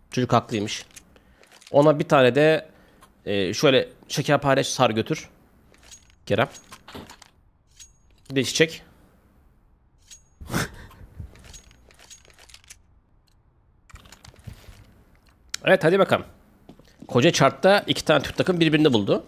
Çocuk haklıymış. Ona bir tane de şöyle şekerpare sar götür. Kerem. Bir de çiçek. Evet hadi bakalım. Koca chartta iki tane Türk takım birbirini buldu.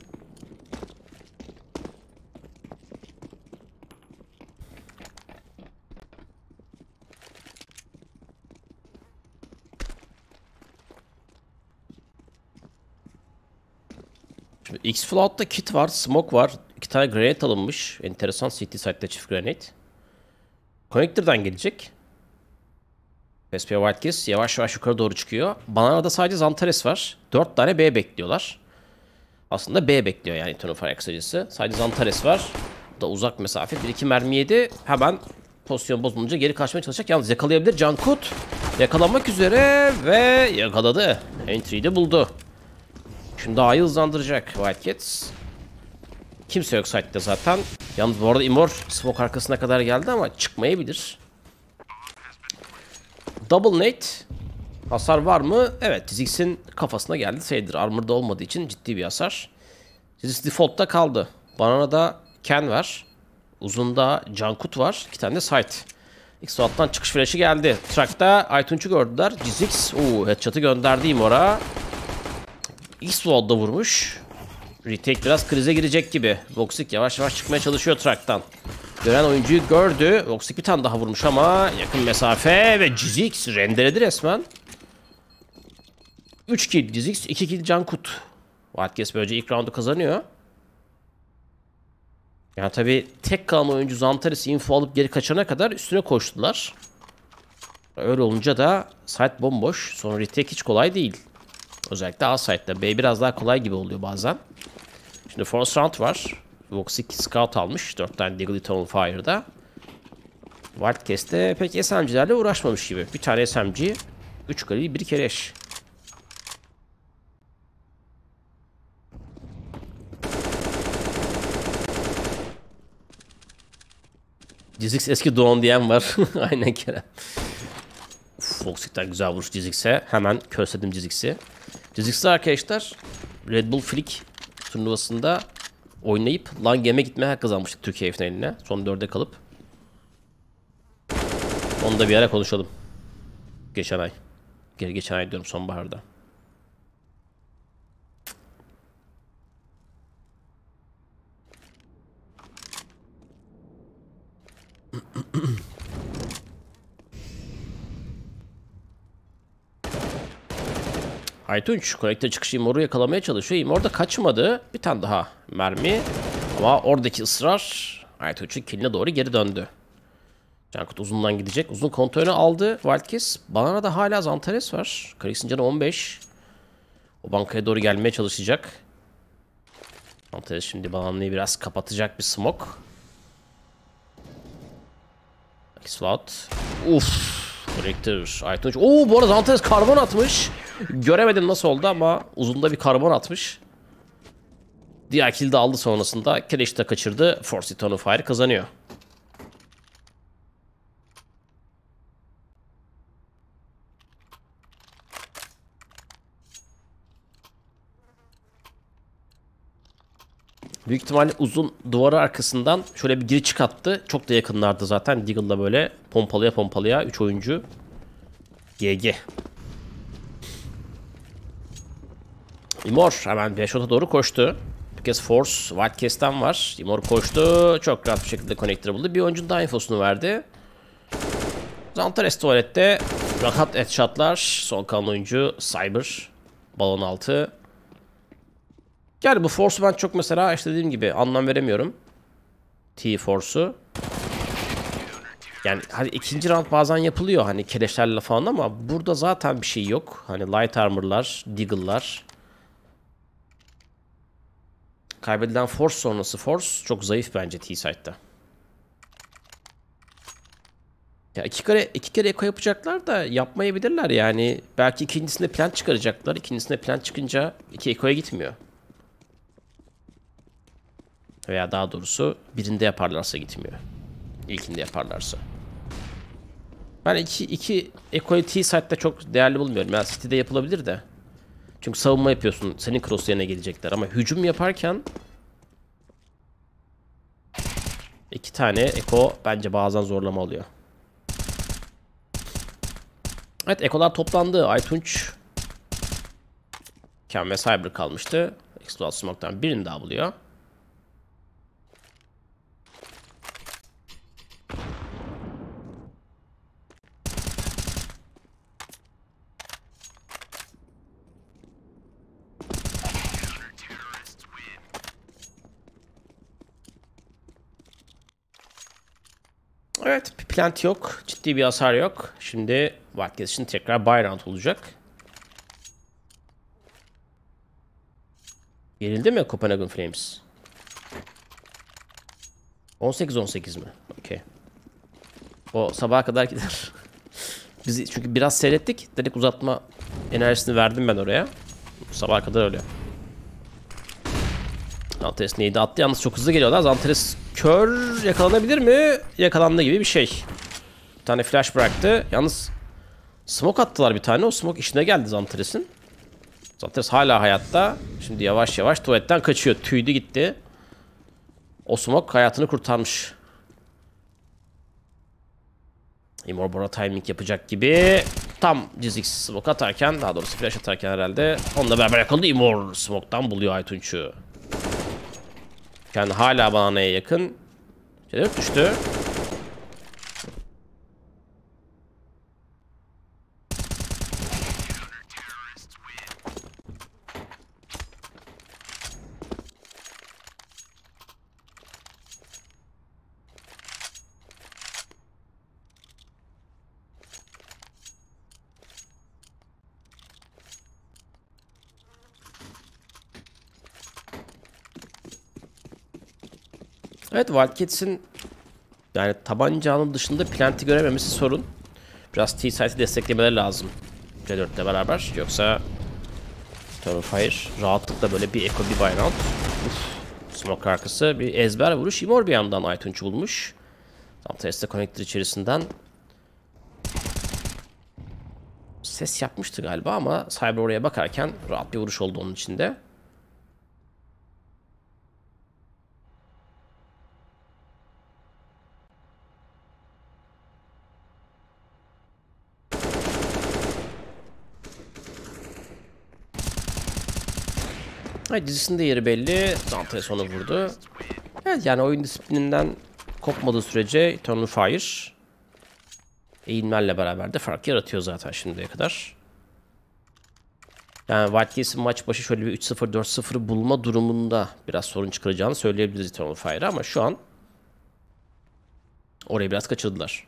Şimdi X-Float'ta kit var, smoke var. İki tane grenade alınmış. Enteresan CT site'de çift grenade. Connector'dan gelecek. PSP Wildcats yavaş yavaş yukarı doğru çıkıyor. Banana'da sadece Zantares var. 4 tane B bekliyorlar. Aslında B bekliyor yani Eternal Fire kısacası. Sadece Zantares var. Bu da uzak mesafe. 1-2 mermi yedi. Hemen pozisyon bozulunca geri kaçmaya çalışacak. Yalnız yakalayabilir. Cankut yakalanmak üzere ve yakaladı. Entry'yi de buldu. Şimdi A'yı hızlandıracak Wildcats. Kimse yok site'de zaten. Yalnız bu arada Immor smoke arkasına kadar geldi ama çıkmayabilir. Double nade. Hasar var mı? Evet. Ziggs'in kafasına geldi sayılır. Armor'da olmadığı için ciddi bir hasar. Ziggs default'ta kaldı. Banana'da Ken var. Uzunda Cankut var. İki tane de site. X-Walt'tan çıkış flash'ı geldi. Track'ta Aytunç'u gördüler. Ziggs headshot'ı gönderdi Immor'a. X-Wall'da vurmuş. Retake biraz krize girecek gibi. Voxic yavaş yavaş çıkmaya çalışıyor track'tan. Gören oyuncuyu gördü. Voxic bir tane daha vurmuş ama yakın mesafe ve Ziggs rendeledi resmen. 3 kill Ziggs, 2 kill Cankut. Wildcats böylece ilk roundu kazanıyor. Yani tabi tek kalan oyuncu Zantares'i info alıp geri kaçana kadar üstüne koştular. Öyle olunca da site bomboş. Sonra retake hiç kolay değil. Özellikle A site'da. B biraz daha kolay gibi oluyor bazen. Şimdi first round var. Voxic scout almış. 4 tane Deagle Eternal Fire'da. Wildcats'te pek SMG'lerle uğraşmamış gibi. Bir tane SMG, 3 kali, 1 kereş. Ziggs eski doğan diyen var. Aynen Kerem. Voxic'ten güzel vuruş Ziggs'e. Hemen köstedim Ziggs'i. Ziggs'te arkadaşlar Red Bull Flick turnuvasında oynayıp LAN Game'e gitmeye hak kazanmıştık Türkiye finaline. Son 4'e kalıp. Onu da bir ara konuşalım. Geçen ay. Geçen ay diyorum, sonbaharda. Aytunç konekte çıkışı Immor'u yakalamaya çalışıyor. Immor da kaçmadı. Bir tane daha mermi. Ama oradaki ısrar Aytunç'un killine doğru geri döndü. Cankut uzundan gidecek. Uzun kontrolünü aldı Wildcats. Banana'da hala Zantares var. Kalix'in canı 15. O bankaya doğru gelmeye çalışacak. Zantares şimdi Banana'yı biraz kapatacak bir smoke. Slot. Uff. Connector. Aytunç. Oo, bu arada Zantares karbon atmış. Göremedim nasıl oldu ama uzunda bir karbon atmış. Diğer kill de aldı sonrasında. Kereş'i de kaçırdı. Force Eternal Fire kazanıyor. Büyük ihtimalle uzun duvarı arkasından şöyle bir giri çık attı. Çok da yakınlardı zaten. Deagle'la böyle pompalıya pompalıya 3 oyuncu. GG. Immor hemen Beşot'a doğru koştu. Bir kez Force Wildcats'ten var. Immor koştu. Çok rahat bir şekilde connector'ı buldu. Bir oyuncunun daha infosunu verdi. Zantares tuvalette. Rahat headshotlar. Son kalan oyuncu Cyber. Balon altı. Yani bu Force'u ben çok mesela işte dediğim gibi anlam veremiyorum. T-Force'u. Yani hani ikinci round bazen yapılıyor hani keleşlerle falan ama burada zaten bir şey yok. Hani light armor'lar, deagle'lar. Kaybedilen Force sonrası Force çok zayıf bence T-Side'da. Ya iki kere eko yapacaklar da yapmayabilirler yani. Belki ikincisinde plant çıkaracaklar. İkincisinde plant çıkınca iki ekoya gitmiyor. Veya daha doğrusu birinde yaparlarsa gitmiyor. İlkinde yaparlarsa. Ben iki Eko'yu T-Site'da çok değerli bulmuyorum. Yani City'de yapılabilir de. Çünkü savunma yapıyorsun. Senin cross yerine gelecekler. Ama hücum yaparken iki tane Eko bence bazen zorlama oluyor. Evet, Eko'lar toplandı. Aytunç, Ken ve Cyber kalmıştı. Explode Smoke'tan birini daha buluyor. Evet, bir plant yok. Ciddi bir hasar yok. Şimdi Wildcats için tekrar buy round olacak. Yenildi mi Copenhagen Flames? 18-18 mi? Okey. O sabaha kadar gider. Biz çünkü biraz seyrettik. Dedik uzatma enerjisini verdim ben oraya. Sabaha kadar öyle. Zanteres neydi? Attı yalnız çok hızlı geliyorlar. Zanteres kör yakalanabilir mi? Yakalandı gibi bir şey. Bir tane flash bıraktı. Yalnız smoke attılar bir tane. O smoke işine geldi Zanteres'in. Zanteres hala hayatta. Şimdi yavaş yavaş tuvaletten kaçıyor. Tüydü gitti. O smoke hayatını kurtarmış. Immorbor'a timing yapacak gibi. Tam Cizix smoke atarken, daha doğrusu flash atarken herhalde onunla beraber yakaladı. Immor smoke'tan buluyor Aytunç'u. Yani hala bananaya yakın. C4 düştü. Evet, Wildcats'in yani tabancanın dışında plant'i görememesi sorun. Biraz T-Site'i desteklemeleri lazım C4 ile beraber. Yoksa Turnfire rahatlıkla böyle bir Echo bir buy round. Smoke arkası bir ezber vuruş. Immor bir yandan Aytunç bulmuş. Tam teste connector içerisinden ses yapmıştı galiba ama Cyber oraya bakarken rahat bir vuruş oldu onun içinde. Evet, dizisinin de yeri belli. Zanteres onu vurdu. Evet, yani oyun disiplininden kopmadığı sürece Eternal Fire eğilmenle beraber de fark yaratıyor zaten şimdiye kadar. Yani Wildcats'in maç başı şöyle bir 3-0 4-0'ı bulma durumunda biraz sorun çıkaracağını söyleyebiliriz Eternal Fire'a ama şu an orayı biraz kaçırdılar.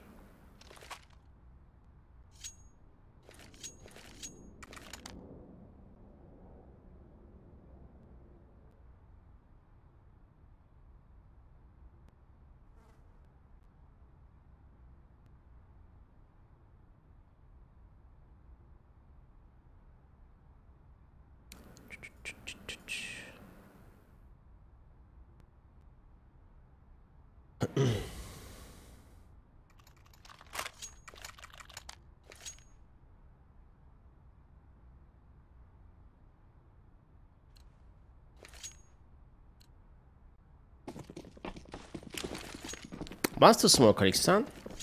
Master Smoker X'ten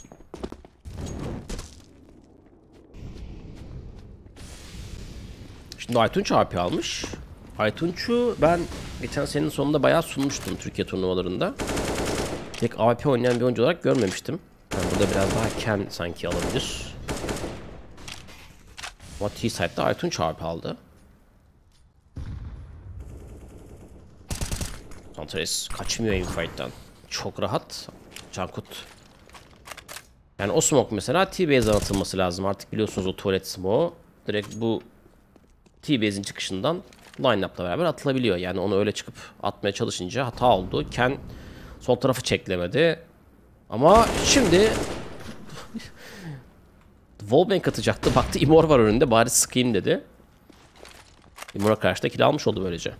şimdi Aytunç AP almış. Aytunç'u ben geçen senenin sonunda bayağı sunmuştum Türkiye turnuvalarında. Tek AP oynayan bir oyuncu olarak görmemiştim. Yani burada biraz daha Ken sanki alabilir. Ama T-Side'da Aytunç AP aldı. Zanteres kaçmıyor infight'tan. Çok rahat. Cankut. Yani o smoke mesela T-Base'den atılması lazım. Artık biliyorsunuz o tuvalet smoke'u. Direkt bu T-Base'in çıkışından line-up'la beraber atılabiliyor. Yani onu öyle çıkıp atmaya çalışınca hata oldu. Ken sol tarafı çeklemedi. Ama şimdi wallbang atacaktı. Baktı Immor var önünde. Bari sıkayım dedi. Immor'a karşı da kill almış oldu böylece.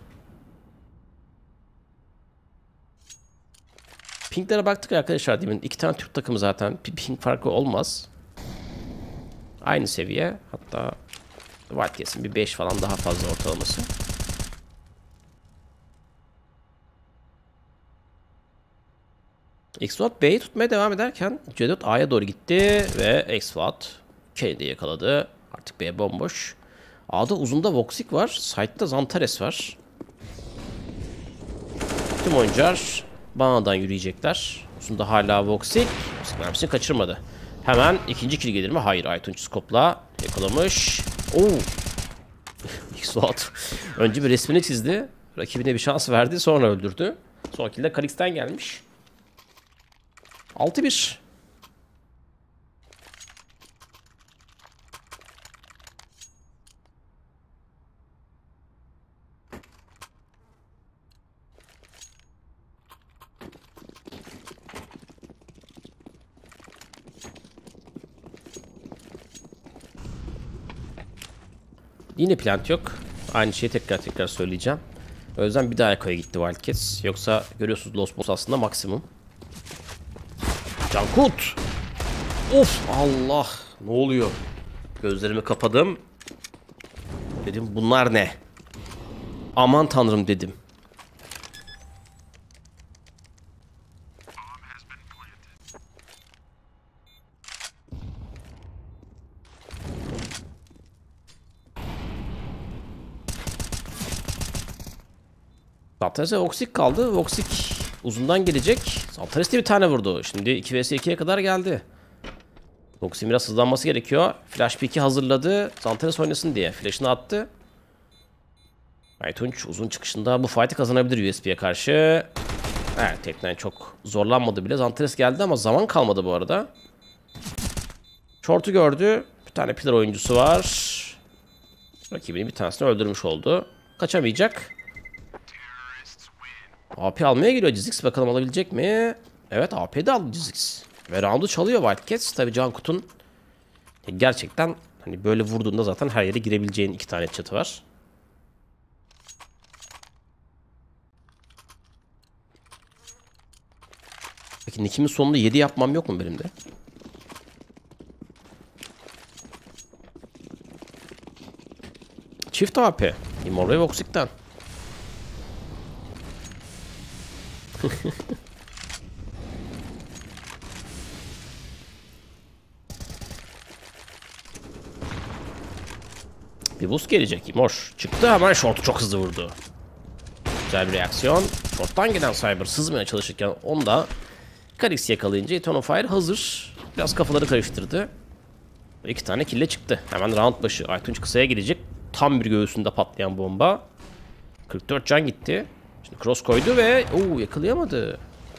Pinklere baktık arkadaşlar demin. İki tane Türk takımı zaten. Bir ping farkı olmaz. Aynı seviye. Hatta Wildcats'in bir 5 falan daha fazla ortalaması. X-Float B'yi tutmaya devam ederken C4 A'ya doğru gitti ve X-Float K'yi de yakaladı. Artık B bomboş. A'da uzunda Voxic var. Side'da Zantares var. Tüm oyuncular banadan yürüyecekler. Uzunda hala Voxic. Voxic mermisini kaçırmadı. Hemen ikinci kill gelir mi? Hayır. Aytunç skopla yakalamış. Oo. X-Float önce bir resmini çizdi. Rakibine bir şans verdi. Sonra öldürdü. Son kill de Kalix'ten gelmiş. 6-1. Yine plant yok. Aynı şeyi tekrar söyleyeceğim. O yüzden bir daha Eko'ya gitti Wildcats. Yoksa görüyorsunuz Los Boss aslında maksimum. Cankut! Of Allah! Ne oluyor? Gözlerimi kapadım. Dedim bunlar ne? Aman tanrım dedim. Zantares'e Voxic kaldı. Voxic uzundan gelecek. Zantares de bir tane vurdu. Şimdi 2 vs 2'ye kadar geldi. Voxic'in biraz hızlanması gerekiyor. Flash pick'i hazırladı. Zantares oynasın diye. Flash'ını attı. Aytunç uzun çıkışında bu fight'i kazanabilir USB'ye karşı. Evet, teknen çok zorlanmadı bile. Zantares geldi ama zaman kalmadı bu arada. Short'u gördü. Bir tane pillar oyuncusu var. Rakibini bir tanesini öldürmüş oldu. Kaçamayacak. AP almaya geliyor Jizix. Bakalım alabilecek mi? Evet, AP de aldı Jizix. Ve round'u çalıyor Wildcats. Tabi Cankut'un gerçekten hani böyle vurduğunda zaten her yere girebileceğin 2 tane çatı var. Peki Nick'imin sonunda 7 yapmam yok mu benim de? Çift AP. Immortal ve Voxic'ten. Bir boost gelecek. Immor çıktı, hemen short'u çok hızlı vurdu. Güzel bir reaksiyon. Short'tan gelen Cyber sızmaya çalışırken onda Kalix yakalayınca Eternal Fire hazır. Biraz kafaları karıştırdı. 2 tane kill'e çıktı. Hemen round başı Aytunç kısaya gidecek. Tam bir göğsünde patlayan bomba. 44 can gitti. Şimdi cross koydu ve yakalayamadı.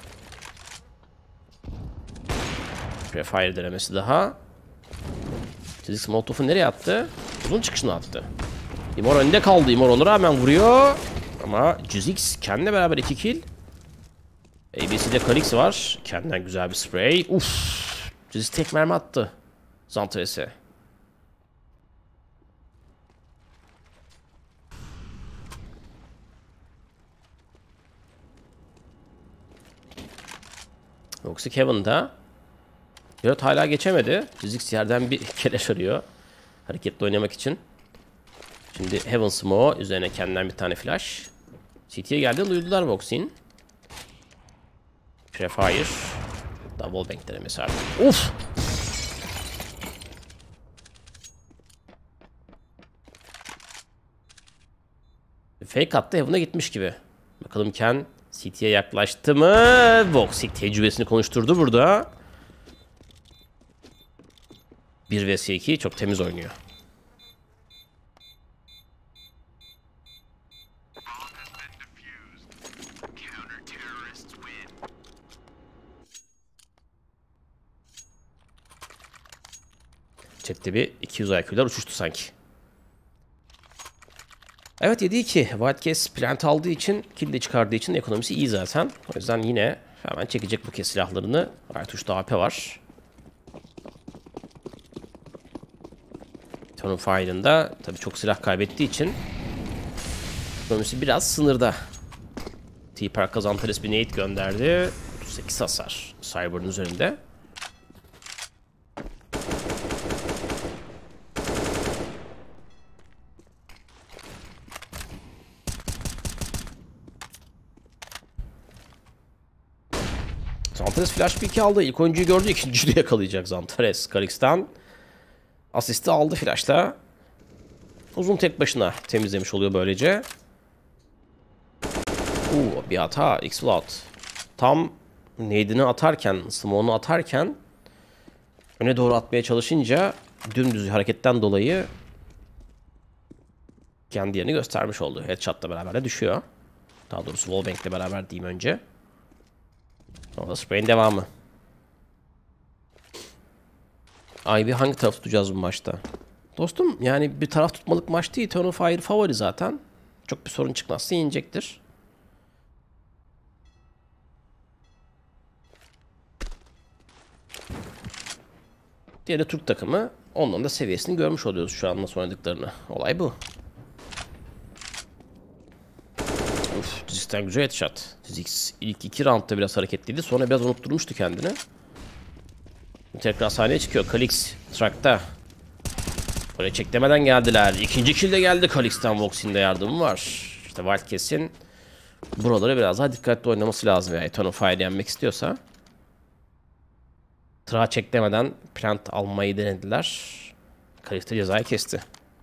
Prefire denemesi daha. Jizix Molotov'u nereye attı? Uzun çıkışını attı. Immor önde kaldı. Immor ona rağmen vuruyor. Ama Jizix kendine beraber 2 kill. ABC'de Kalix var. Kendinden güzel bir spray. Jizix tek mermi attı Zantares'e. Voxic Heaven'da. Yarot hala geçemedi. Jizix yerden bir keleş arıyor. Hareketli oynamak için. Şimdi Heaven Smoke üzerine kendinden bir tane flash. CT'ye geldi, duydular Voxic'in. Prefire. Double bank denemesi artık. Uf! Fake attı, Heaven'a gitmiş gibi. Bakalım Ken CT'ye yaklaştı mı? Voxic tecrübesini konuşturdu burada. 1 vs 2 çok temiz oynuyor. Chat'te bir 200 IQ'lar uçuştu sanki. Evet, 7-2. Wildcats plant aldığı için, kill de çıkardığı için ekonomisi iyi zaten. O yüzden yine hemen çekecek bu kez silahlarını. Aytunç'ta AP var. Eternal Fire'ın da tabii çok silah kaybettiği için ekonomisi biraz sınırda. T-Park Zantares bir nade gönderdi. 38 hasar Cyber'ın üzerinde. Zantares flash pick aldı. İlk oyuncuyu gördü. İkinciyi de yakalayacak Zantares. Kalix'ten asisti aldı flash'la. Uzun tek başına temizlemiş oluyor böylece. Bir hata. X-Flood. Tam nade'ini atarken, smoke'unu atarken öne doğru atmaya çalışınca dümdüz hareketten dolayı kendi yerini göstermiş oldu. Headshot'la beraber de düşüyor. Daha doğrusu wallbang'le beraber diyeyim önce. Sonra da spray'in devamı. Ivy hangi taraf tutacağız bu maçta? Dostum yani bir taraf tutmalık maç değil. Turn of Fire favori zaten. Çok bir sorun çıkmazsa yenecektir. Diğeri Türk takımı. Ondan da seviyesini görmüş oluyoruz şu an nasıl oynadıklarını. Olay bu. Ziggs'ten güzel headshot. Ziggs ilk 2 roundda biraz hareketliydi. Sonra biraz unutturmuştu kendini. Tekrar sahneye çıkıyor. Kalix track'ta. Oraya çeklemeden geldiler. İkinci kill de geldi Kalix'ten. Vox'in de yardımı var. İşte Wildcats'in buralara biraz daha dikkatli oynaması lazım. Yani Turn of Fire yenmek istiyorsa. Track'a çeklemeden plant almayı denediler. Kalix de cezayı kesti.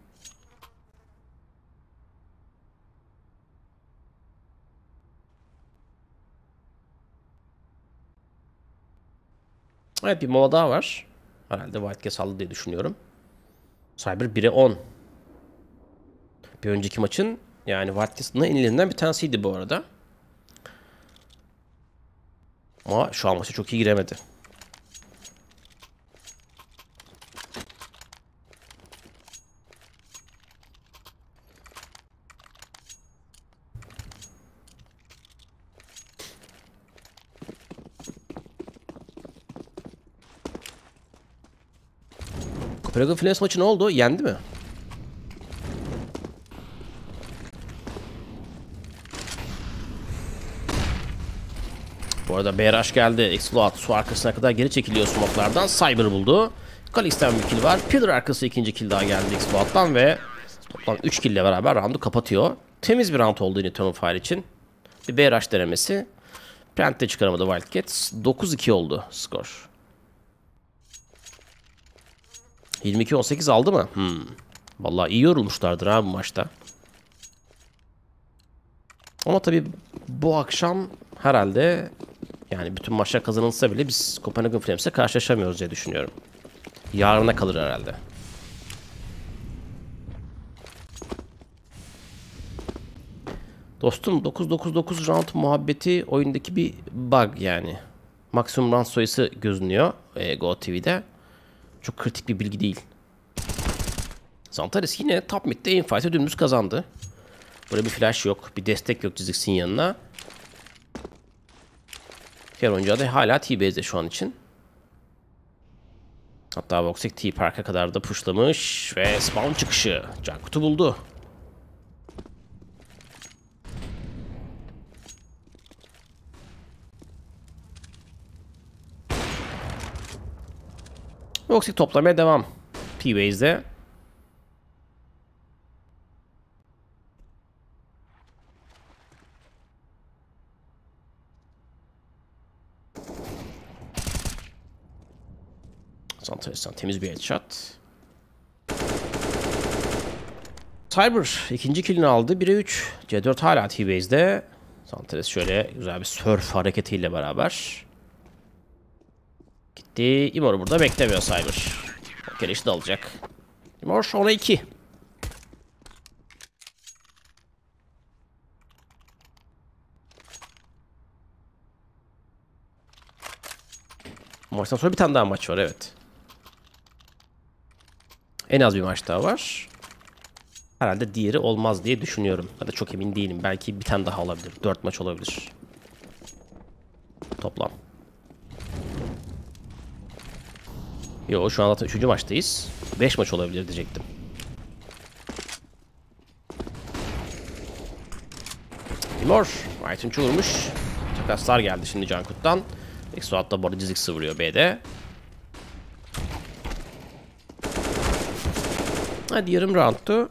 Evet bir mola daha var. Herhalde Wildcats aldı diye düşünüyorum. Cyber 1'e 10. Bir önceki maçın yani Wildcats'ın en iyilerinden bir tanesiydi bu arada. Ama şu an maça çok iyi giremedi. Copenhagen Flames maçı ne oldu? Yendi mi? Bu arada BRH geldi. X-Flood su arkasına kadar geri çekiliyor smoke'lardan. Cyber buldu. Kalix'ten bir kill var. Pillar arkası ikinci kill daha geldi X-Flood'dan ve toplam 3 kill ile beraber round'u kapatıyor. Temiz bir round oldu yine Turn of Fire için. Bir BRH denemesi. Plant de çıkaramadı Wildcats. 9-2 oldu skor. 22-18 aldı mı? Vallahi iyi yorulmuşlardır ha bu maçta. Ama tabii bu akşam herhalde yani bütün maçlar kazanılsa bile biz Copenhagen Flames'e karşılaşamıyoruz diye düşünüyorum. Yarına kalır herhalde. Dostum 9-9-9 round muhabbeti oyundaki bir bug yani. Maksimum round sayısı gözünüyor Go TV'de. Çok kritik bir bilgi değil. Zantares yine top mid'de infight'ı dümdüz kazandı. Burada bir flash yok. Bir destek yok Ziggs'in yanına. Diğer oyuncu da hala T-Base'de şu an için. Hatta Voxic T-Park'a kadar da pushlamış. Ve spawn çıkışı. Cankut'u buldu. Voxic toplamaya devam. T-Base'de. Zantares'ten temiz bir headshot. Cyber ikinci killini aldı. 1'e 3. C4 hala T-Base'de. Zantares şöyle güzel bir surf hareketiyle beraber gitti. Imor'u burada beklemiyor Cyber. O keleşi de alacak. Imor ona 2. Maçtan sonra bir tane daha maç var evet. En az bir maç daha var. Herhalde diğeri olmaz diye düşünüyorum. Ya da çok emin değilim. Belki bir tane daha olabilir. 4 maç olabilir. Toplam. Yo şu an zaten 3. maçtayız. 5 maç olabilir diyecektim. Timor. White'ın vurmuş. Takaslar geldi şimdi Cankut'tan. X-Flood da bu arada Ziggs vuruyor B'de. Hadi yarım round'tu.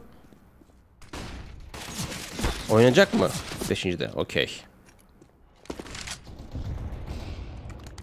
Oynayacak mı? 5. de. Okey.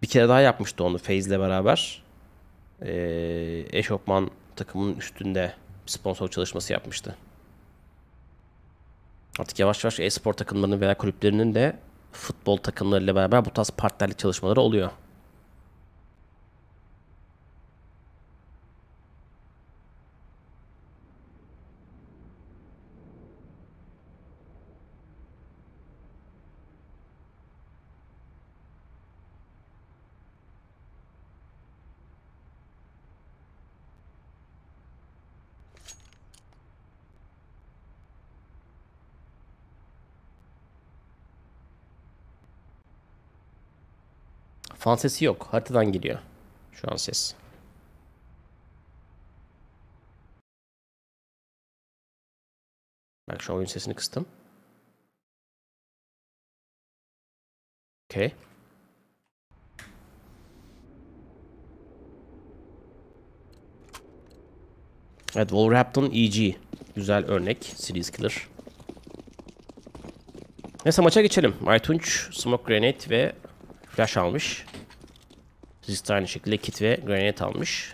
Bir kere daha yapmıştı onu FaZe'le beraber. Eşofman takımının üstünde sponsor çalışması yapmıştı. Artık yavaş yavaş e-spor takımlarının veya kulüplerinin de futbol takımlarıyla beraber bu tarz partnerlik çalışmaları oluyor. Fan sesi yok. Haritadan geliyor şu an ses. Bak şu an oyun sesini kıstım. Okay. Evet, Wolverhampton EG. Güzel örnek. Series Killer. Neyse maça geçelim. Aytunç, Smoke Grenade ve Flash almış. Siz de aynı şekilde kit ve grenade almış.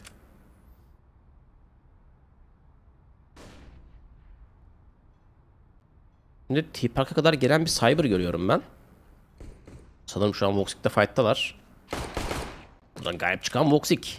Şimdi T-Park'a kadar gelen bir Cyber görüyorum ben. Sanırım şu an Voxic'te fight'talar. Buradan gayip çıkan Voxic.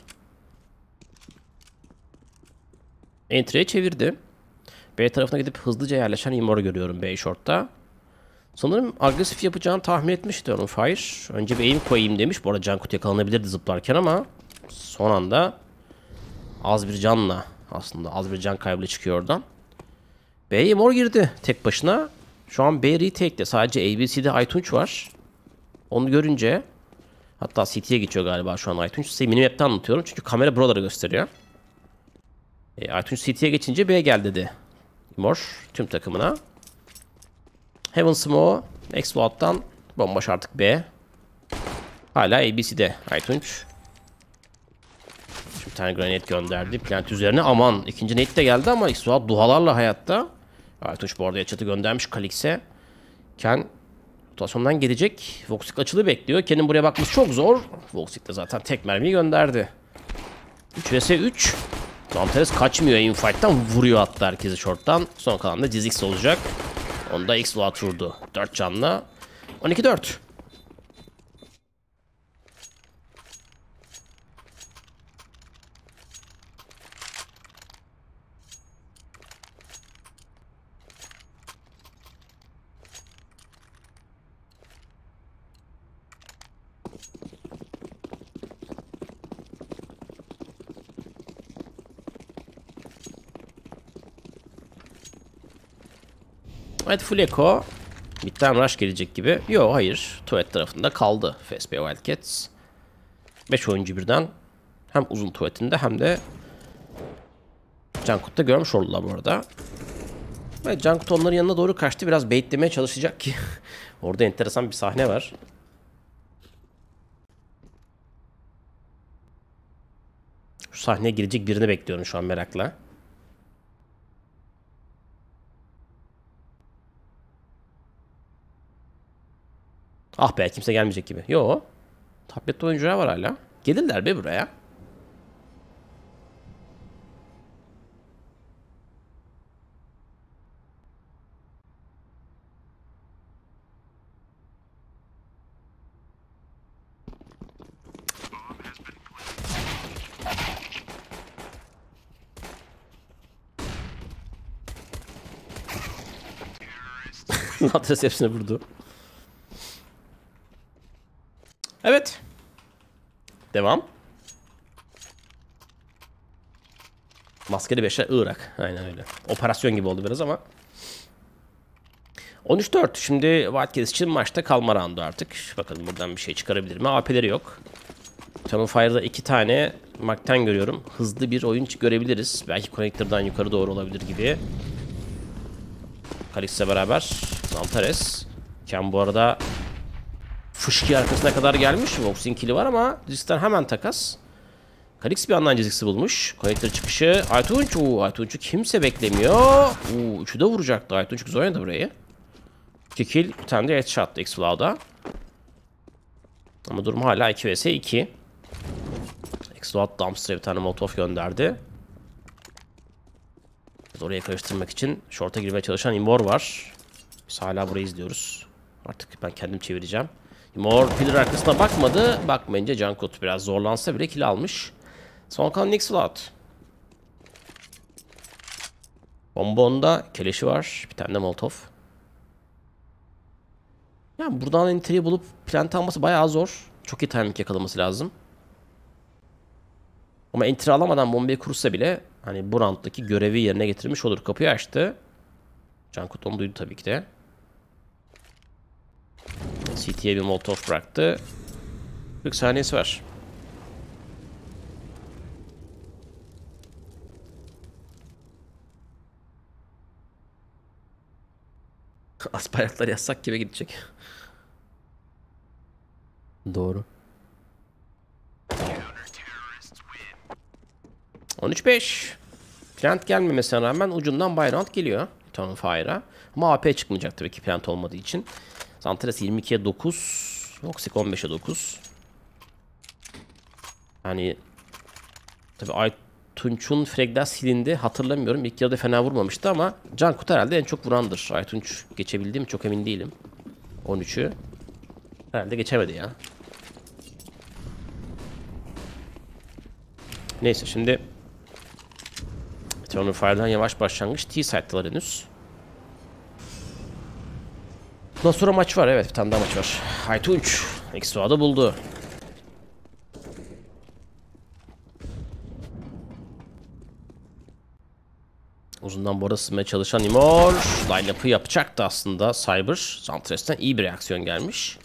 Entry'e çevirdi. B tarafına gidip hızlıca yerleşen Immor'u görüyorum B short'ta. Sanırım agresif yapacağını tahmin etmişti onun Fire. Önce bir aim koyayım demiş. Bu arada Cankut yakalanabilirdi zıplarken ama son anda az bir canla, aslında az bir can kaybıyla çıkıyor oradan. B'ye Immor girdi tek başına. Şu an B retake'de sadece ABC'de Aytunç var. Onu görünce, hatta CT'ye geçiyor galiba şu an Aytunç. Size minimap'te anlatıyorum çünkü kamera buraları gösteriyor. Aytunç CT'ye geçince B gel dedi Immor tüm takımına. Heaven Smoke, Exploit'tan bomboş artık B. Hala ABC'de Aytunç. Şimdi bir tane granate gönderdi plant üzerine. Aman, ikinci nade de geldi ama Exploit duhalarla hayatta. Aytunç bu arada headshot'ı göndermiş Kalix'e. Ken rotasyondan gelecek. Voxic açılı bekliyor. Ken'in buraya bakması çok zor. Voxic de zaten tek mermiyi gönderdi. 3 vs 3. Zantares kaçmıyor infight'tan. Vuruyor hatta herkesi short'tan. Son kalan da Dizix olacak. Onda Exploit vurdu. 4 canla. 12-4. Evet, full echo. Mid'den rush gelecek gibi. Yo, hayır. Tuvalet tarafında kaldı FSP Wildcats. 5 oyuncu birden hem uzun tuvaletinde hem de Cankut'ta görmüş oldular bu arada. Ve Cankut onların yanına doğru kaçtı. Biraz baitlemeye çalışacak ki. Orada enteresan bir sahne var. Şu sahneye girecek birini bekliyorum şu an merakla. Ah be, kimse gelmeyecek gibi. Yo. Tablette oyuncular var hala. Gelirler be buraya. Adres hepsine vurdu. Evet. Devam. Maskeli beşler Irak. Aynen öyle. Operasyon gibi oldu biraz ama. 13-4. Şimdi Wildcats için maçta kalma roundu artık. Bakalım buradan bir şey çıkarabilir mi? AP'leri yok. Tunnel Fire'da 2 tane Mark'ten görüyorum. Hızlı bir oyun görebiliriz. Belki Connector'dan yukarı doğru olabilir gibi. Kalix'le beraber Zantares. Ken bu arada fışki arkasına kadar gelmiş. Vox'in kill'i var ama Zix'ten hemen takas. Kalix bir yandan Zix'i bulmuş. Connector çıkışı. Aytunç. Aytunç'u kimse beklemiyor. Üçü de vuracaktı. Aytunç güzel oynadı burayı. 2 kill. Bir tane de headshot Explod'a. Ama durum hala 2 vs 2. Explode Dumpster'a bir tane Molotov gönderdi. Biz oraya karıştırmak için short'a girmeye çalışan Immor var. Biz hala burayı izliyoruz. Artık ben kendim çevireceğim. Immor pillar arkasına bakmadı. Bakmayınca Cankut biraz zorlansa bile kill almış. Son kalan Nixflout. Bombonda keleşi var. Bir tane de Molotov. Yani buradan entry'yi bulup plant alması bayağı zor. Çok iyi timing yakalaması lazım. Ama entry alamadan bombayı kursa bile hani bu rounddaki görevi yerine getirmiş olur. Kapıyı açtı. Cankut onu duydu tabii ki de. CT'ye bir Molotov bıraktı. 40 saniyesi var. As bayraklar yasak gibi gidecek. Doğru. 13-5. Plant gelmemesine rağmen ucundan Bayrant geliyor. Eternal Fire'a. Ama AP çıkmayacak tabii ki plant olmadığı için. Zanteres 22'ye 9. Voxic 15'e 9. Yani tabii Aytunç'un fragler silindi. Hatırlamıyorum. İlk yarıda fena vurmamıştı ama Cankut herhalde en çok vurandır. Aytunç geçebildi mi çok emin değilim. 13'ü. Herhalde geçemedi ya. Neyse şimdi Eternal Fire'dan yavaş başlangıç. T-Site'dalar henüz. Bundan sonra maç var. Evet, bir tane daha maç var. Aytunç Exo'da buldu. Uzundan bu arada sızmaya çalışan Immor. Line-up'ı yapacaktı aslında Cyber. Zantres'ten iyi bir reaksiyon gelmiş.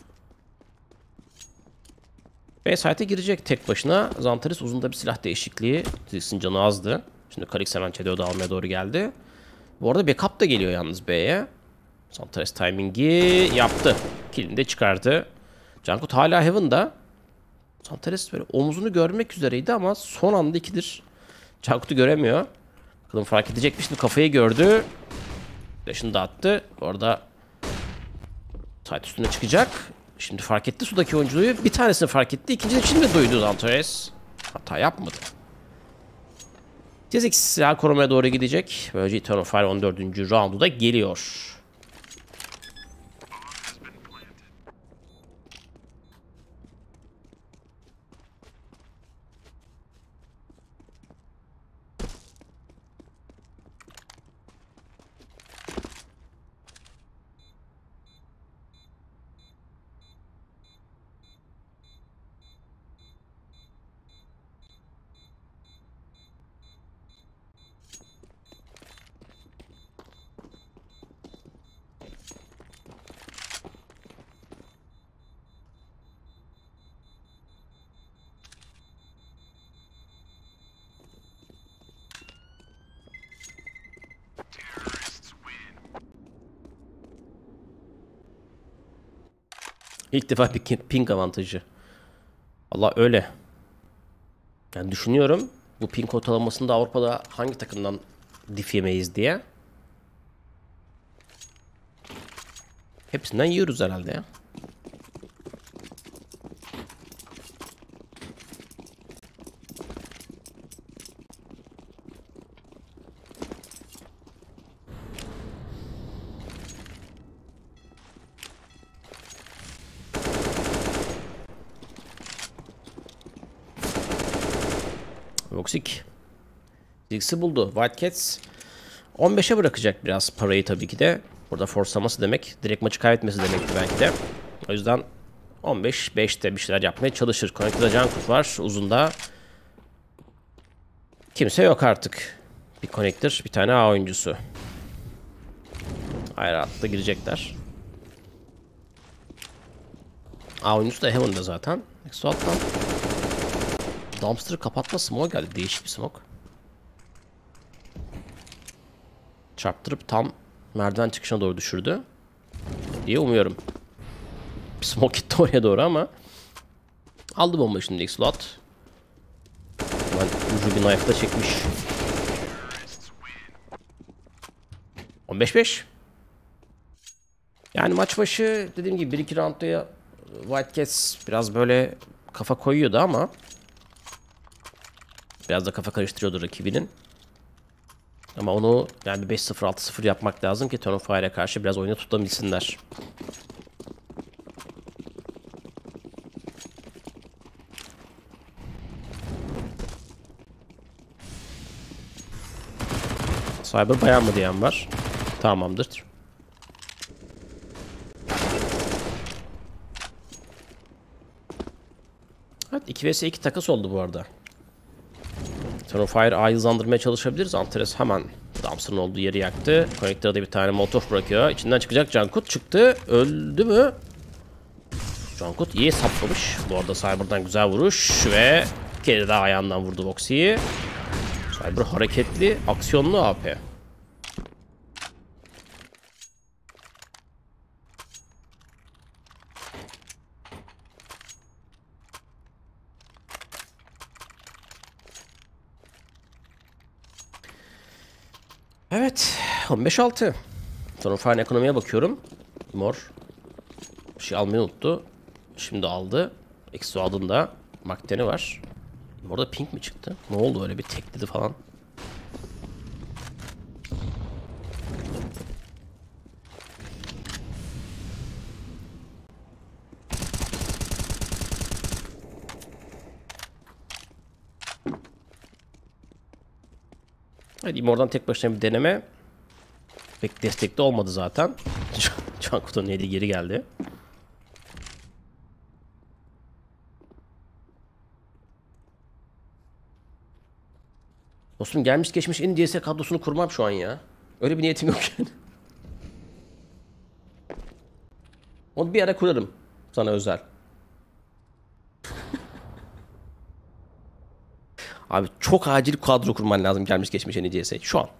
B-Site'e girecek tek başına. Zanteres uzunda bir silah değişikliği. Zix'in canı azdı. Şimdi Kalix hemen Çedo'da almaya doğru geldi. Bu arada backup da geliyor yalnız B'ye. Zanteres timingi yaptı. Kill'ini de çıkardı. Cankut hala Heaven'da. Zanteres böyle omuzunu görmek üzereydi ama son anda ikidir. Cankut'u göremiyor. Bakalım fark edecek mi? Şimdi kafayı gördü. Flash'ını da attı. Orada site üstüne çıkacak. Şimdi fark etti sudaki oyuncuyu. Bir tanesini fark etti. İkincinin şimdi duydu Zanteres. Hata yapmadı. Tezix silah korumaya doğru gidecek. Böylece Eternal Fire 14. roundu da geliyor. İlk defa bir ping avantajı. Allah öyle. Yani düşünüyorum bu ping ortalamasında Avrupa'da hangi takımdan dif yemeyiz diye. Hepsinden yiyoruz herhalde ya. Voxic Ziggs'i buldu. Wildcats 15'e bırakacak biraz parayı tabii ki de. Burada forslaması demek, direkt maçı kaybetmesi demekti belki de. O yüzden 15-5'te bir şeyler yapmaya çalışır. Connect'da Cankut var uzunda. Kimse yok artık. Bir Connector, bir tane A oyuncusu. Ayrı hatta girecekler. A oyuncusu da Heaven'da zaten. Exo'dan Dumpster'ı kapatma smoke geldi. Değişik bir smoke. Çarptırıp tam merdiven çıkışına doğru düşürdü diye umuyorum. Bir smoke gitti oraya doğru ama aldı bomba şimdi X-Lot. Ben ucu bir knife'da çekmiş. 15-5. Yani maç başı dediğim gibi 1-2 roundda Wildcats biraz böyle kafa koyuyordu ama biraz da kafa karıştırıyordu rakibinin. Ama onu yani 5-0 6-0 yapmak lazım ki Turn of Fire'e karşı biraz oyunu tutabilsinler. Cyber bayan mı diyen var. Tamamdır. Evet, 2 vs 2 takas oldu bu arada. Turn of Fire A'yı hızlandırmaya çalışabiliriz. Antares hemen Dumpster'ın olduğu yeri yaktı. Connector'a da bir tane molotof bırakıyor. İçinden çıkacak Cankut çıktı. Öldü mü? Cankut iyi saplamış. Bu arada Cyber'dan güzel vuruş ve bir kere daha ayağından vurdu Voxy'yi. Cyber hareketli, aksiyonlu AP. Evet, 15-6. Sonra Fine ekonomiye bakıyorum. Mor. Bir şey almayı unuttu. Şimdi aldı. Eksi adında Makteni var. Orada pink mi çıktı? Ne oldu öyle bir tekledi falan. Hadi oradan tek başına bir deneme. Pek destekli olmadı zaten. Cankut'un eli geri geldi. Dostum gelmiş geçmiş en CS kadrosunu kurmam şu an ya. Öyle bir niyetim yok yani. Onu bir ara kurarım. Sana özel. Abi çok acil kadro kurman lazım gelmiş geçmiş en CS şu an.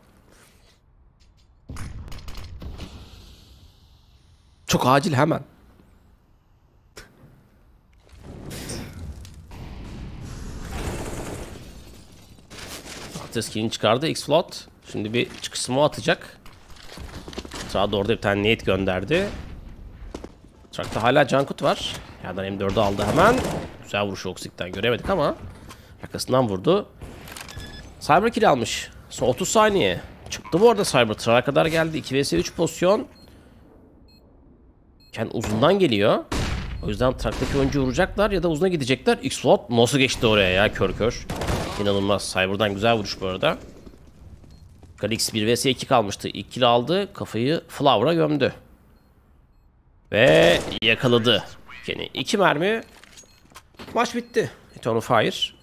Çok acil hemen. Skin'ini çıkardı X-Float. Şimdi bir çıkış smoke atacak. Sağda orada bir tane nade gönderdi. Trakta hala Cankut var. Yerden M4'ü aldı hemen. Güzel vuruş Oxic'ten göremedik ama arkasından vurdu. Cyber kill almış. Son 30 saniye. Çıktı bu arada Cyber. Trak'a kadar geldi. 2 vs 3 pozisyon. Ken uzundan geliyor. O yüzden Trak'taki oyuncu vuracaklar ya da uzuna gidecekler. X-Float nasıl geçti oraya ya kör kör. İnanılmaz. Cyber'dan güzel vuruş bu arada. Galix 1 vs 2 kalmıştı. İlk kill aldı. Kafayı Flower'a gömdü. Ve yakaladı. Yani 2 mermi. Maç bitti. Turn of Fire